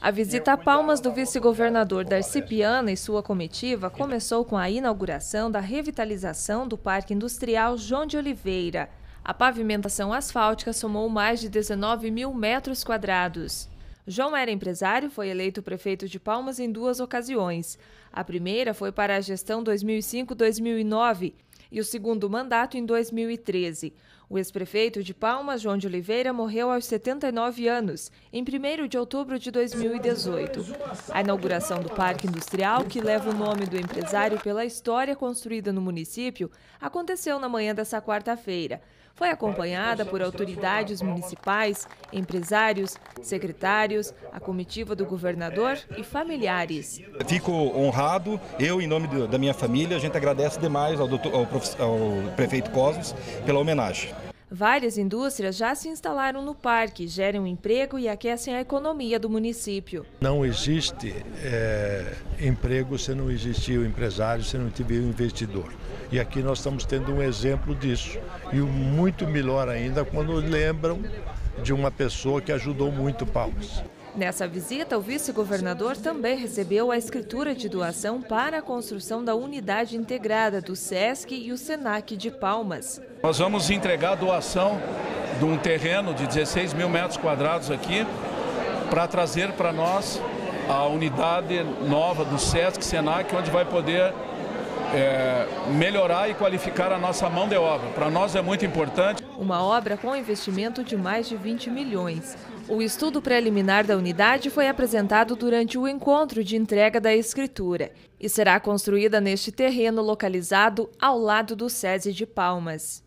A visita a Palmas do vice-governador Darcy Piana e sua comitiva começou com a inauguração da revitalização do Parque Industrial João de Oliveira. A pavimentação asfáltica somou mais de 19 mil metros quadrados. João era empresário, foi eleito prefeito de Palmas em 2 ocasiões. A primeira foi para a gestão 2005-2009 e o segundo mandato em 2013. O ex-prefeito de Palmas, João de Oliveira, morreu aos 79 anos, em 1º de outubro de 2018. A inauguração do Parque Industrial, que leva o nome do empresário pela história construída no município, aconteceu na manhã dessa quarta-feira. Foi acompanhada por autoridades municipais, empresários, secretários, a comitiva do governador e familiares. Fico honrado, eu em nome da minha família, a gente agradece demais ao prefeito Cosmos pela homenagem. Várias indústrias já se instalaram no parque, geram emprego e aquecem a economia do município. Não existe emprego se não existir o empresário, se não tiver o investidor. E aqui nós estamos tendo um exemplo disso. E muito melhor ainda quando lembram de uma pessoa que ajudou muito Palmas. Nessa visita, o vice-governador também recebeu a escritura de doação para a construção da unidade integrada do SESC e o SENAC de Palmas. Nós vamos entregar a doação de um terreno de 16 mil metros quadrados aqui para trazer para nós a unidade nova do SESC, SENAC, onde vai poder melhorar e qualificar a nossa mão de obra. Para nós é muito importante. Uma obra com investimento de mais de 20 milhões. O estudo preliminar da unidade foi apresentado durante o encontro de entrega da escritura e será construída neste terreno localizado ao lado do SESI de Palmas.